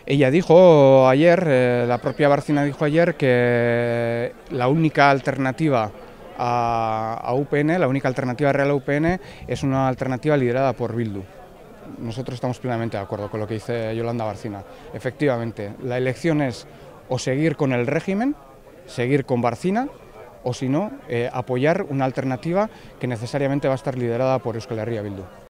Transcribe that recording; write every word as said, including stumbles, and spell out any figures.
Ella dijo ayer, eh, la propia Barcina dijo ayer que la única alternativa a, a U P N, la única alternativa real a U P N es una alternativa liderada por Bildu. Nosotros estamos plenamente de acuerdo con lo que dice Yolanda Barcina. Efectivamente, la elección es o seguir con el régimen, seguir con Barcina, o si no, eh, apoyar una alternativa que necesariamente va a estar liderada por Euskal Herria Bildu.